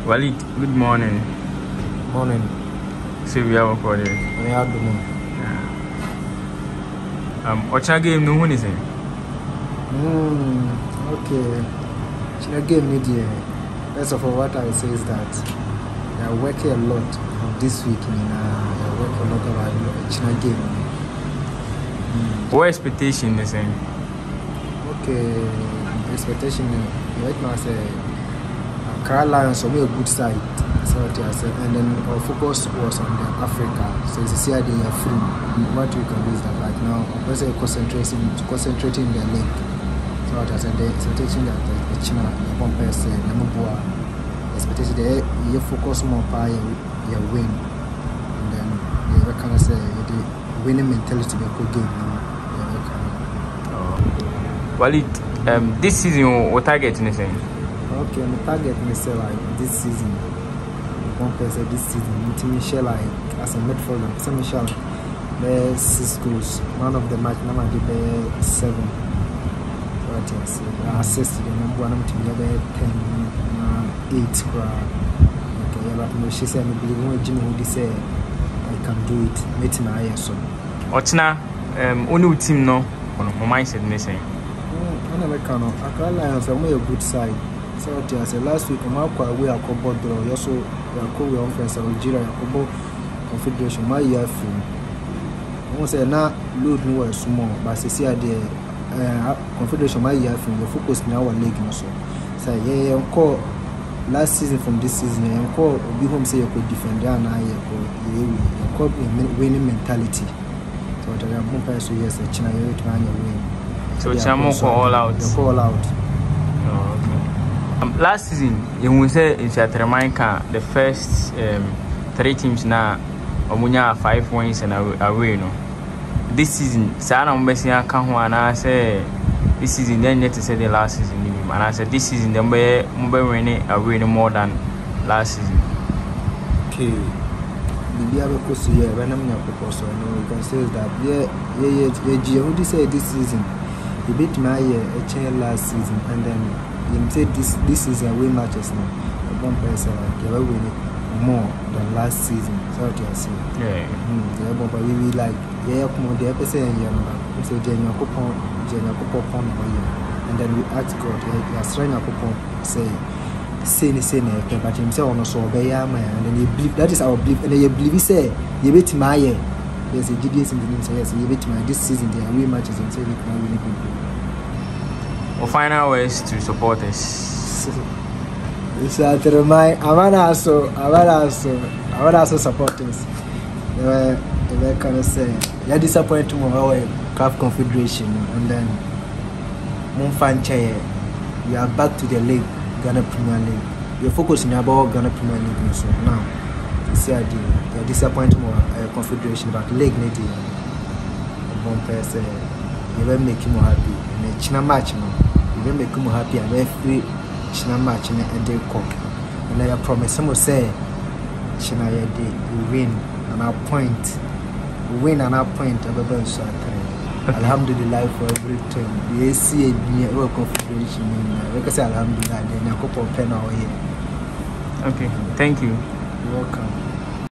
Walid, good morning. Morning. So we are recording. We are doing. What's your game? No one is in. Okay. China game media. First of all, what I would say is that they are working a lot of this week. They are working a lot about China game. What expectation is in? Okay, expectation right now say ACCRA Lions are a good side. So what I said, and then our focus was on the Africa. So it's a CID free. What we can do is that right now, we're concentrating the league. So what I said, the expectation that the China, the compare say, the Mubua, expectation they you focus more by your win, and then they kind of say the winning mentality be a good game. Walid, this season what target anything? Okay, my target is say like this season. Compare say this season, me share like as a midfielder, some share the 6 goals. One of the match number be 7. What I say, assist the number one team be 10, 8 Okay, but me she say me believe when Jimmy would say I can do it. Meet my eye so. Ochna, only team no, on my mindset me say. ACCRA Lions are a good side. So I said last week, I'm away a couple draw. You also we offense Nigeria Confederation. My year film. I say now load no small, but see the Confederation my year film. The focus in our league also. So yeah, call last season from this season. I call be home say you could defend and I call winning mentality. So I am so yes, China you to win. So Chamo all out. All out. Oh, okay. Last season, you will say Nsoatreman the first 3 teams now, Omunya 5 wins and away. No. This season, Sana Mbesia Kahwana say this season then yet to say the last season. And I said this season the Mbe winning away more than last season. Okay. The other question here, when I'm not proposal, you can say that yeah, say this season. He beat my last season, and then you say this is a win matches now. The one person they will win it more than last season. So what you say? Yeah. But we like come on the person and so Jenny coupon, and then we ask God, he has trying a coupon say but himself on so obey man, and then you believe that is our belief, and then you believe he say you beat my there's a GDS in the name, so yes, you beat my this season there are win matches and say we can really good. Or final ways to support us. Nsoatreman, I want also support us. They kind of say you're disappointed with our CAF Confederation, and then Monfanche, we are back to the league, Ghana Premier League. You're focusing about Ghana Premier League, so now you see you're disappointed with Confederation, but league need one person, you will make him happy. And China match now. You will make him happy and every China match in a day cock. And I promise someone say China will win and our point. We win and our point of the so Alhamdulillah for everything. The ACCRA Confederation. Like I say Alhamdulillah, then I couple pen our here. Okay, thank you. You're welcome.